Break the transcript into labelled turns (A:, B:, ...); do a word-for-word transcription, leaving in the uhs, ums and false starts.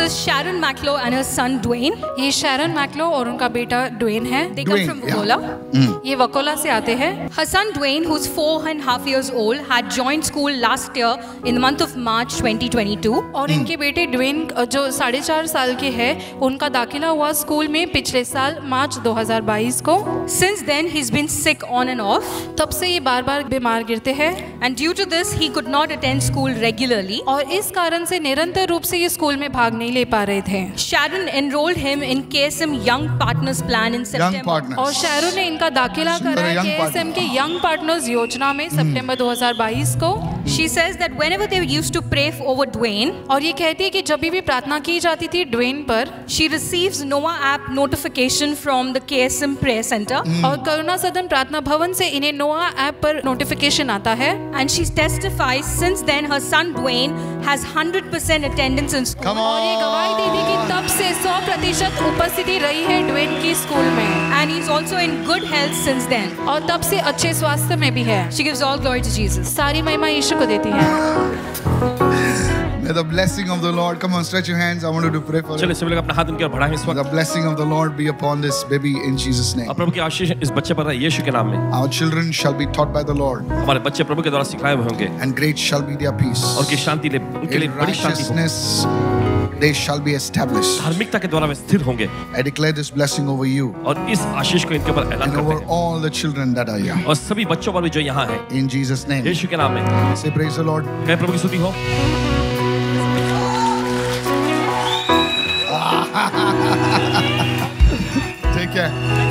A: is Sharon Macklow and her son Dwayne.
B: ये Sharon McLoe और उनका बेटा ड्वेन है।
A: They come from Wacola.
B: ये वकोला से आते हैं।
A: Her son Dwayne, who's four and a half years old, had joined school last year in the month of March twenty twenty-two.
B: और इनके बेटे ड्वेन जो साढ़े चार साल के हैं, उनका दाखिला हुआ स्कूल में पिछले साल मार्च दो हज़ार बाईस को।
A: Since then, he's been sick on and off.
B: तब से ये बार बार बीमार गिरते हैं।
A: And due to this, he could not attend school regularly.
B: और इस कारण से निरंतर रूप से ये स्कूल में भाग नहीं ले पा रहे थे।
A: Sharon enrolled him in K S M Young Partners Plan in September.
B: और शैरन ने इनका दाखिला करा के एस एम के यंग पार्टनर्स योजना में सितंबर दो हज़ार बाईस को।
A: She says that whenever they used to pray over Dwayne,
B: और ये कहती है कि जब भी प्रार्थना की जाती थी ड्वेन पर,
A: she receives Noah app notification from the K S M Prayer Center.
B: और करुणा सदन प्रार्थना भवन से इन्हें नोआ ऐप पर नोटिफिकेशन आता है।
A: And she testifies since then her son Dwayne has one hundred percent attendance in school.
B: और ये गवाही दी थी कि तब से सौ प्रतिशत उपस्थिति रही है ड्वेन की स्कूल में।
A: And he's also in good health since then.
B: और तब से अच्छे स्वास्थ्य में भी है।
A: She gives all glory to Jesus.
B: सारी महिमा यीशु को देती है।
C: May the blessing of the Lord, come on, stretch your hands. I want you to pray for
D: चलिए
C: it.
D: सभी लोग अपना हाथ उनके ऊपर बढ़ाएं इस
C: The
D: वक्त।
C: blessing of the Lord be upon this baby in Jesus' name.
D: और प्रभु की आशीष इस बच्चे पर रहे यीशु के नाम में।
C: Our children shall be taught by the Lord,
D: हमारे बच्चे प्रभु के द्वारा सिखाए हुए होंगे
C: and great shall be their peace.
D: और की शांति ले उनके लिए
C: In
D: बड़ी शांति हो।
C: righteousness they shall be established.
D: धार्मिकता के द्वारा वे स्थिर होंगे
C: I declare this blessing over you
D: और इस आशीष को इनके ऊपर ऐलान
C: and
D: करते
C: over
D: हैं
C: all the children that are here.
D: और सभी बच्चों पर भी जो यहाँ है
C: In Jesus' name.
D: यीशु के नाम में।
C: Say praise the Lord.
D: कहे प्रभु की स्तुति हो।
C: Take care.